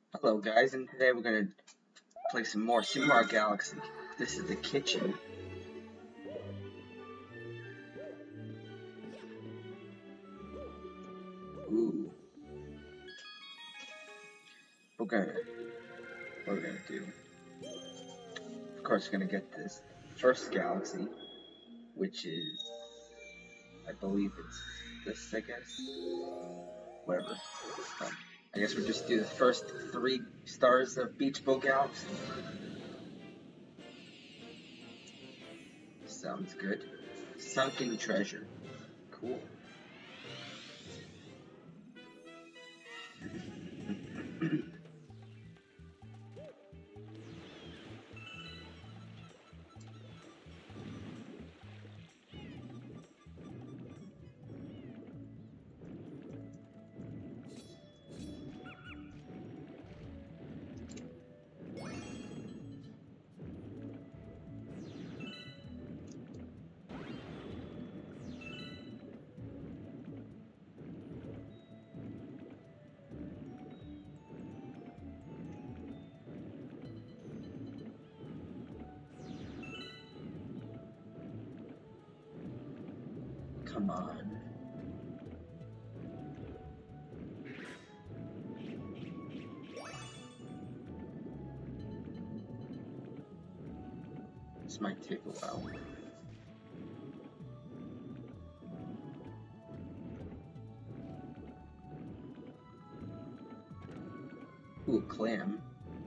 Hello guys, and today we're gonna play some more Super Mario Galaxy. This is the kitchen. Ooh. We're gonna what we're gonna do. Of course we're gonna get this first galaxy, which is I believe it's this, I guess. Whatever. I guess we'll just do the first 3 stars of Beach Bowl Galaxy. Sounds good. Sunken treasure. Cool. Come on. This might take a while. Ooh, clam.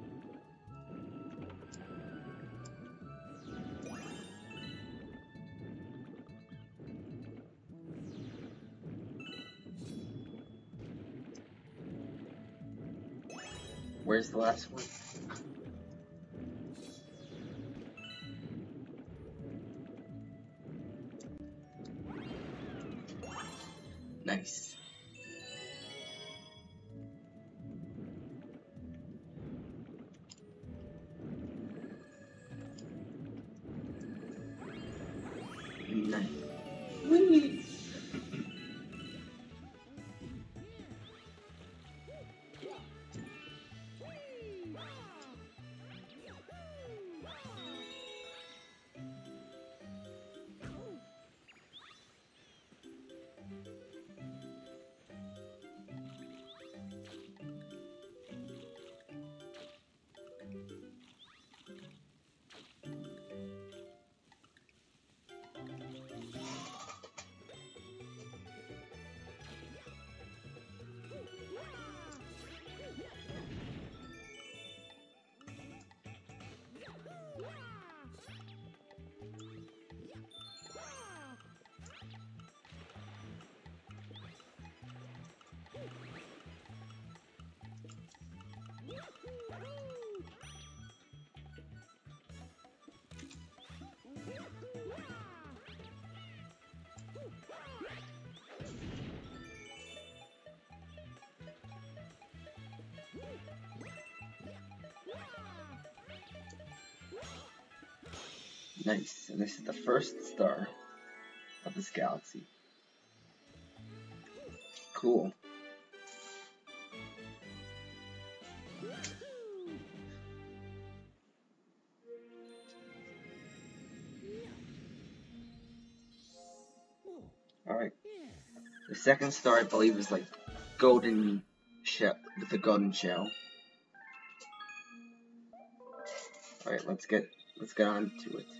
Where's the last one? Nice. Nice. Whee! Nice. And this is the first star of this galaxy. Cool. Alright. The second star I believe is like golden shell with the golden shell. Alright, let's get on to it.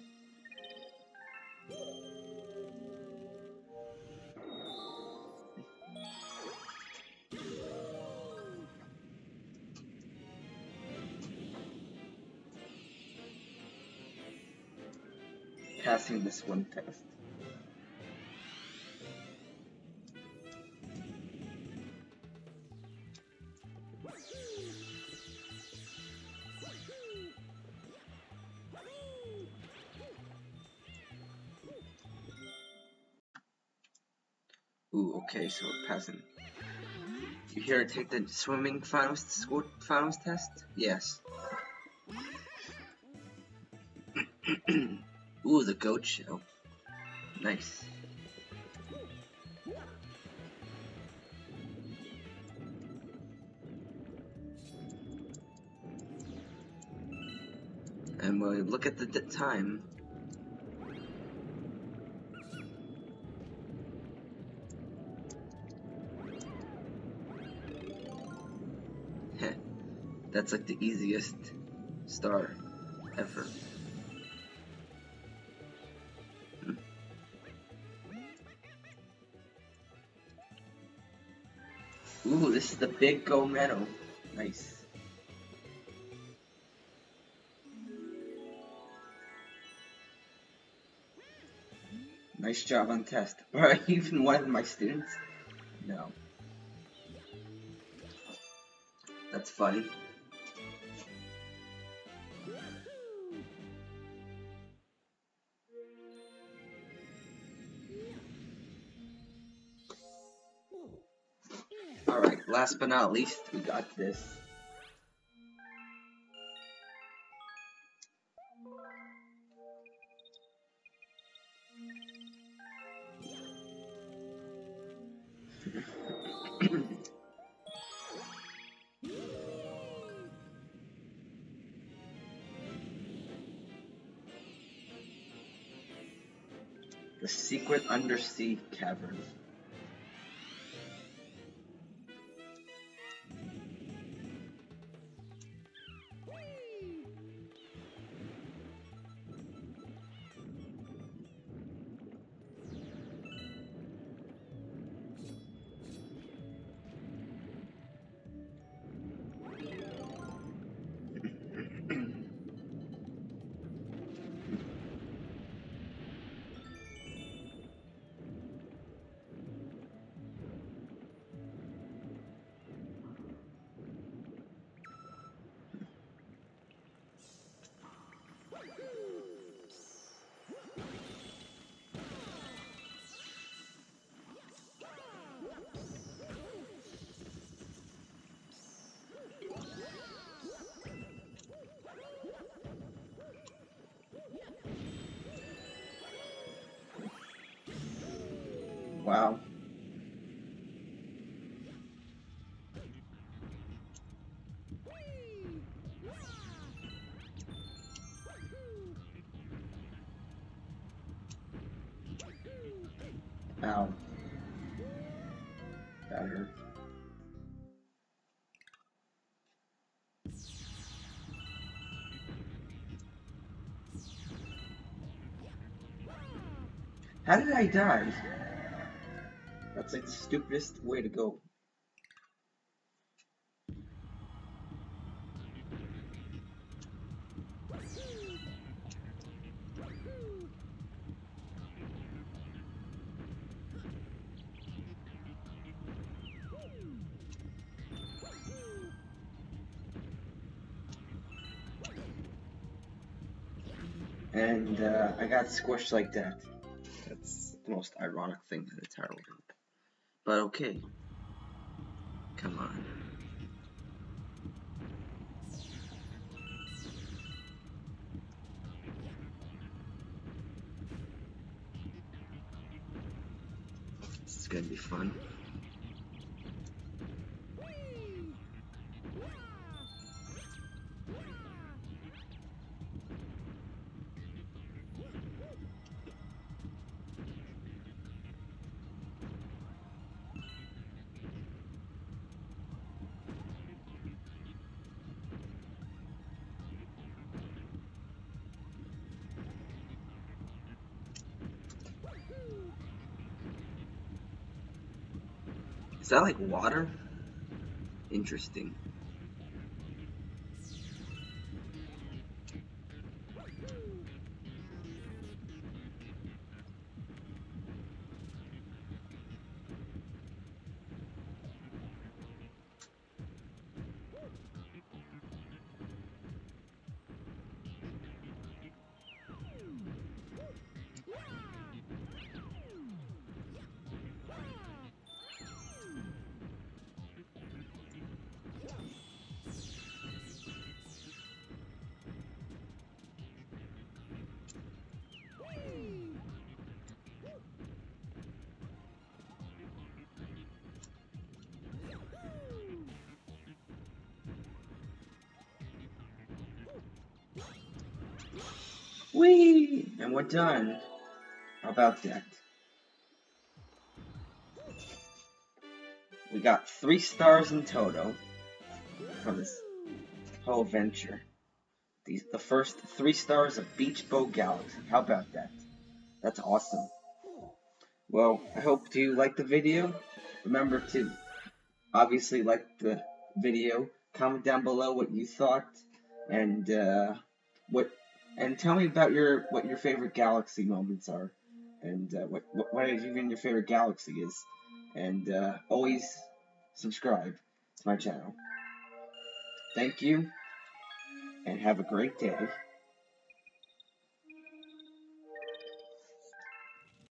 Passing this one test. Ooh, okay, so we're passing. You here to take the swimming finals test? Yes. Ooh, the goat shell. Nice. And we'll look at the time. That's like the easiest star ever. Ooh, this is the big Go Meadow. Nice. Nice job on test. Or even one of my students? No. That's funny. Alright, last but not least, we got this. The secret undersea cavern. Wow. Ow. That hurt. How did I die? That's like the stupidest way to go. And I got squished like that. That's the most ironic thing in the entire world. But okay. Come on. This is gonna be fun. Is that like water? Interesting. Whee! And we're done. How about that? We got 3 stars in total for this whole venture. The first 3 stars of Beach Boat Galaxy. How about that? That's awesome. Well, I hope you liked the video. Remember to obviously like the video. Comment down below what you thought, and tell me about what your favorite galaxy moments are, and what even your favorite galaxy is, and always subscribe to my channel. Thank you, and have a great day.